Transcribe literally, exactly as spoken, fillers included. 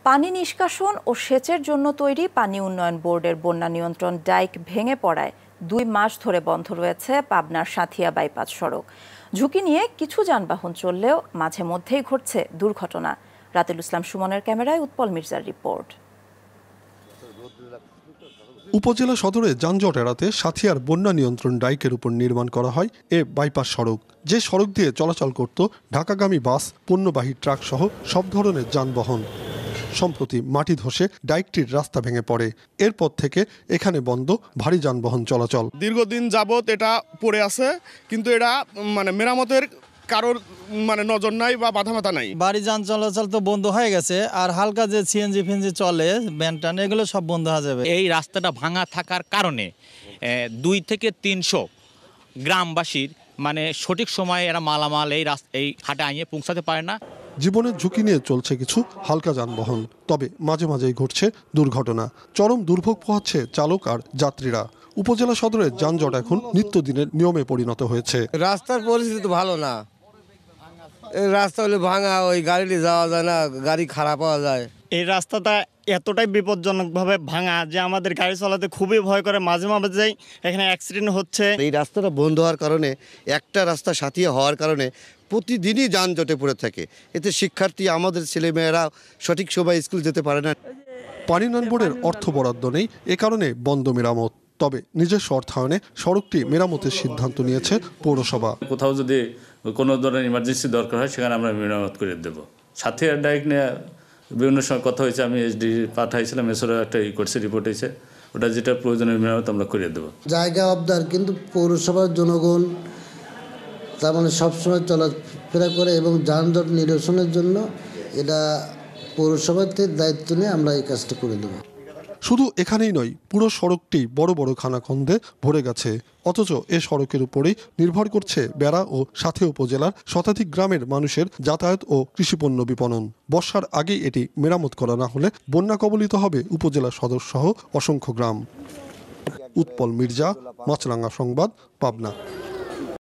পানি নিষ্কাশন ও সেচের জন্য তৈরি পানি উন্নয়ন বোর্ডের বন্যা নিয়ন্ত্রণ ডাইক ভেঙে পড়ায় দুই মাস ধরে বন্ধ রয়েছে পাবনার সাঁথিয়া বাইপাস সড়ক। ঝুঁকি নিয়ে কিছু যানবাহন চললেও মাঝে মধ্যেই ঘটছে দুর্ঘটনা। রাতেল ইসলাম সুমনের ক্যামেরায় উৎপল মির্জার রিপোর্ট। উপজেলা সদরে যানজট এড়াতে সাঁথিয়ার বন্যা নিয়ন্ত্রণ ডাইকের উপর নির্মাণ করা হয় এ বাইপাস সড়ক, যে সড়ক দিয়ে চলাচল করত ঢাকাগামী বাস, পণ্যবাহী ট্রাক সহ সব ধরনের যানবাহন। সম্প্রতি মাটি ধসে ডাইকটির রাস্তা ভেঙে পড়ে। এরপর থেকে এখানে বন্ধ ভারী যানবাহন চলাচল। দীর্ঘদিন যাবত এটা পড়ে আছে, কিন্তু এটা মানে মেরামতের কারোর মানে নজর নাই বা বাধা মাথা নাই। বাড়ি যান চলাচল তো বন্ধ হয়ে গেছে, আর হালকা যে সিএনজি ফিএনজি চলে ব্যানটান এগুলো সব বন্ধ হয়ে যাবে। এই রাস্তাটা ভাঙা থাকার কারণে দুই থেকে তিনশো গ্রামবাসীর মানে সঠিক সময়ে এরা মালামাল এই রাস্তা এই হাটে আনিয়ে পৌঁছাতে পারে না। জীবনের ঝুঁকি নিয়ে চলছে কিছু হালকা যানবাহন, তবে মাঝে মাঝেই ঘটছে দুর্ঘটনা। চরম দুর্ভোগ পোহাচ্ছে চালক আর যাত্রীরা। উপজেলা সদরের যানজট এখন নিত্যদিনের নিয়মে পরিণত হয়েছে। রাস্তার পরিস্থিতি তো ভালো না, রাস্তা হলে ভাঙা, ওই গাড়ি যাওয়া যায় না, গাড়ি খারাপ হওয়া যায়। এই রাস্তাটা এতটাই বিপজ্জনকভাবে ভাঙা যে আমাদের গাড়ি চালাতে খুবই ভয় করে। মাঝে মাঝে এখানে অ্যাক্সিডেন্ট হচ্ছে। এই রাস্তাটা বন্ধ হওয়ার কারণে, একটা রাস্তা সাথিয়ে হওয়ার কারণে প্রতিদিনই যানজটে পড়ে থাকে। এতে শিক্ষার্থী, আমাদের ছেলেমেয়েরা সঠিক সময় স্কুল যেতে পারে না। পানি উন্নয়ন বোর্ডের অর্থ বরাদ্দ নেই, এ কারণে বন্ধ মেরামত। তবে নিজস্ব অর্থায়নে সড়কটি মেরামতের সিদ্ধান্ত নিয়েছে পৌরসভা। কোথাও যদি কোনো ধরনের ইমার্জেন্সি দরকার হয় সেখানে আমরা মেরামত করে দেব। সাথিয়ার ডাইক নিয়ে বিভিন্ন সময় কথা হয়েছে, আমি এসডি পাঠাইছিলাম, এসরও একটা ই করছে, রিপোর্ট হয়েছে, ওটা যেটা প্রয়োজনীয় মেরামত আমরা করে দেবো। জায়গা অবদার, কিন্তু পৌরসভার জনগণ তার মানে সবসময় চলাফেরা করে এবং যানজট নিরসনের জন্য এটা পৌরসভাতে দায়িত্ব নিয়ে আমরা এই কাজটা করে দেবো। শুধু এখানেই নয়, পুরো সড়কটি বড় বড় খানাখন্দে ভরে গেছে। অথচ এ সড়কের উপরেই নির্ভর করছে বেড়া ও সাথে উপজেলার শতাধিক গ্রামের মানুষের যাতায়াত ও কৃষিপণ্য বিপণন। বর্ষার আগেই এটি মেরামত করা না হলে বন্যা কবলিত হবে উপজেলা সদর সহ অসংখ্য গ্রাম। উৎপল মির্জা, মাছরাঙ্গা সংবাদ, পাবনা।